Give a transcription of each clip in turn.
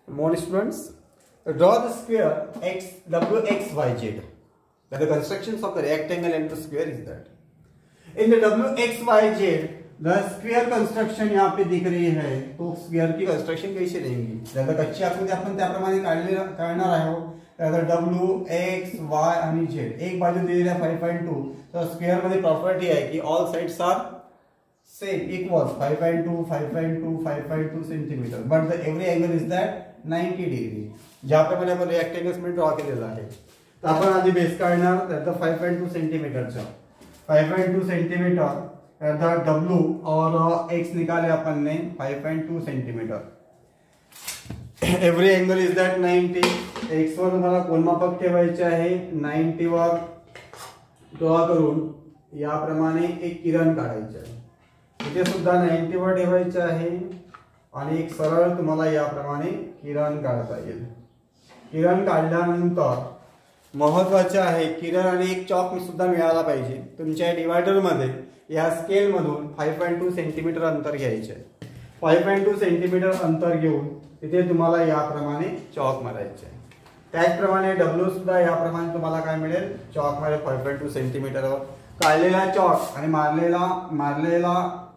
More students, draw the square WXYZ. That the constructions of the rectangle and the square is that. In the WXYZ, the square construction यहाँ पे दिख रही है, तो square की construction कैसे रहेंगी? जैसा कच्ची आकृति आपण त्याप्रमाणे काढणार आहोत. तर W X Y आणि Z एक बाजू दिलेली आहे 5.2. तर स्क्वेअर मध्ये प्रॉपर्टी आहे की all sides are same equals 5.2 5.2 5.2 centimetre, but the every angle is that 90 degree. ज्याप्रमाणे आपण रेक्टँगल्स मध्ये ड्रॉ केलेला आहे. तर आपण आधी बेस काढणार त्याचा 5.2 सेंटीमीटरचा 5.2 सेंटीमीटर. W और X निकाले अपन ने 5.2 centimetre. Every angle is that 90. X वर तुम्हाला कोनमापक ठेवायचे आहे. 90 वर ड्रॉ करून याप्रमाणे एक किरण काढायचे आहे. इथे सुद्धा 90 वर ठेवायचे आहे आणि एक सरळ तुम्हाला याप्रमाणे किरण काढता येईल. किरण काढल्यानंतर महत्त्वाचे आहे किरण आणि एक चॉक सुद्धा मिळाला पाहिजे. तुमच्या डिवायडर मध्ये या स्केल मधून 5.2 सेंटीमीटर अंतर घ्यायचे. 5.2 सेंटीमीटर अंतर घेऊन तिथे तुम्हाला याप्रमाणे चॉक मारायचे. त्याचप्रमाणे W सुद्धा याप्रमाणे तुम्हाला काय मिळेल, चॉक मध्ये 5.2 सेंटीमीटरवर काढलेला चॉक आणि मारलेला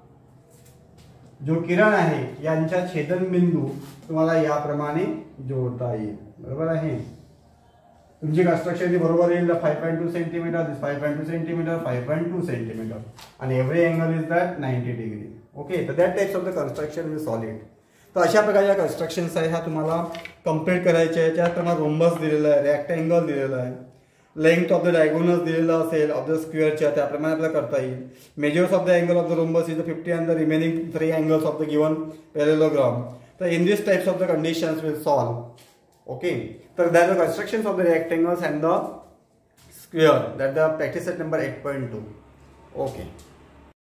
जो किरण आहे यांच्या छेदनबिंदू तुम्हाला याप्रमाणे जोडता येईल. बरोबर आहे. तुमची कंस्ट्रक्शन बरोबर येईल. 5.2 सेंटीमीटर, 5.2 सेंटीमीटर, 5.2 सेंटीमीटर आणि every angle is that 90 degree. Okay. तर that types of the construction with solid. तर अशा प्रकारच्या कंस्ट्रक्शन्स आहे ह्या तुम्हाला कम्प्लीट करायच्या आहे. त्यात तुम्हाला रोम्बस दिलेला आहे, रेक्टँगल दिलेला आहे, लेंथ ऑफ द डायगोनल दिलेला असेल ऑफ द स्क्वेअरच्या त्याप्रमाणे आपल्याला करता येईल. Measures of the angle of the rhombus is 50 and the remaining 3 angles of the given parallelogram. तर in this types of the conditions will solve. Okay, so that the constructions of the rectangles and the square, that the practice set number 8.2. Okay.